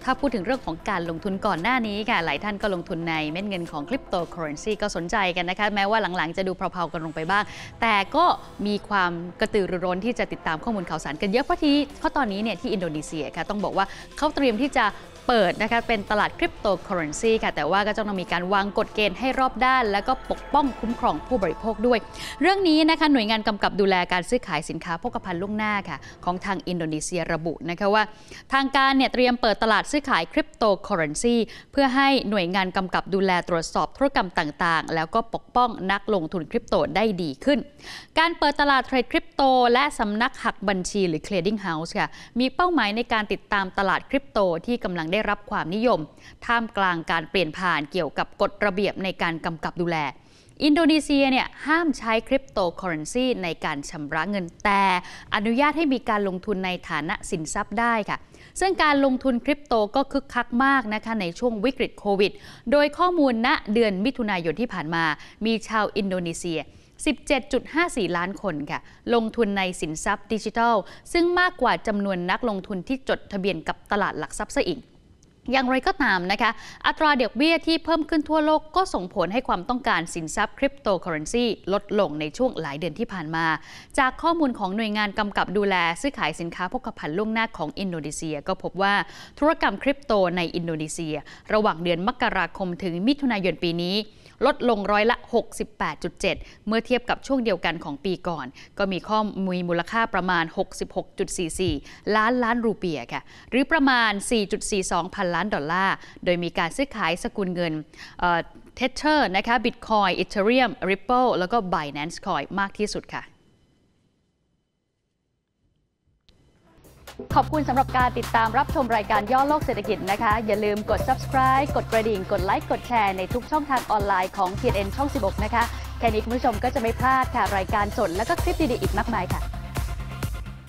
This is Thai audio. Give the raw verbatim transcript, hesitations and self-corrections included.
ถ้าพูดถึงเรื่องของการลงทุนก่อนหน้านี้ค่ะหลายท่านก็ลงทุนในเม็ดเงินของคริปโตเคอเรนซีก็สนใจกันนะคะแม้ว่าหลังๆจะดูเพลาๆกันลงไปบ้างแต่ก็มีความกระตือรือร้นที่จะติดตามข้อมูลข่าวสารกันเยอะเพราะที่เพราะตอนนี้เนี่ยที่อินโดนีเซียค่ะต้องบอกว่าเขาเตรียมที่จะเปิดนะคะเป็นตลาดคริปโตเคอเรนซีค่ะแต่ว่าก็จะต้องมีการวางกฎเกณฑ์ให้รอบด้านแล้วก็ปกป้องคุ้มครองผู้บริโภคด้วยเรื่องนี้นะคะหน่วยงานกำกับดูแลการซื้อขายสินค้าโภคภัณฑ์ล่วงหน้าค่ะของทางอินโดนีเซียระบุนะคะว่าทางการเนี่ยเตรียมเปิดตลาดซื้อขายคริปโตเคอเรนซีเพื่อให้หน่วยงานกำกับดูแลตรวจสอบธุรกรรมต่างๆแล้วก็ปกป้องนักลงทุนคริปโตได้ดีขึ้นการเปิดตลาดเทรดคริปโตและสำนักหักบัญชีหรือ Clearing House ค่ะมีเป้าหมายในการติดตามตลาดคริปโตที่กำลังได้รับความนิยมท่ามกลางการเปลี่ยนผ่านเกี่ยวกับกฎระเบียบในการกำกับดูแลอินโดนีเซียเนี่ยห้ามใช้คริปโตเคอเรนซีในการชำระเงินแต่อนุญาตให้มีการลงทุนในฐานะสินทรัพย์ได้ค่ะซึ่งการลงทุนคริปโตก็คึกคักมากนะคะในช่วงวิกฤตโควิดโดยข้อมูลณเดือนมิถุนายนที่ผ่านมามีชาวอินโดนีเซีย สิบเจ็ดจุดห้าสี่ ล้านคนค่ะลงทุนในสินทรัพย์ดิจิทัลซึ่งมากกว่าจำนวนนักลงทุนที่จดทะเบียนกับตลาดหลักทรัพย์ซะอีกอย่างไรก็ตามนะคะอัตราดอกเบี้ยที่เพิ่มขึ้นทั่วโลกก็ส่งผลให้ความต้องการสินทรัพย์คริปโตเคอเรนซีลดลงในช่วงหลายเดือนที่ผ่านมาจากข้อมูลของหน่วยงานกำกับดูแลซื้อขายสินค้าโภคภัณฑ์ล่วงหน้าของอินโดนีเซียก็พบว่าธุรกรรมคริปโตในอินโดนีเซียระหว่างเดือนมกราคมถึงมิถุนายนปีนี้ลดลงร้อยละ หกสิบแปดจุดเจ็ด เมื่อเทียบกับช่วงเดียวกันของปีก่อนก็มีข้อมูลมูลค่าประมาณ หกสิบหกจุดสี่สี่ ล้านล้านรูเปียค่ะหรือประมาณ สี่จุดสี่สอง พันล้านดอลลาร์โดยมีการซื้อขายสกุลเงินเอ่อ Tether นะคะ Bitcoin Ethereum Ripple แล้วก็ Binance Coin มากที่สุดค่ะขอบคุณสำหรับการติดตามรับชมรายการย่อโลกเศรษฐกิจนะคะอย่าลืมกด Subscribe กดกระดิ่งกดไลค์กดแชร์ในทุกช่องทางออนไลน์ของ ที เอ็น เอ็น ช่องสิบหกนะคะแค่นี้คุณผู้ชมก็จะไม่พลาดค่ะรายการสดและก็คลิปดีๆอีกมากมายค่ะ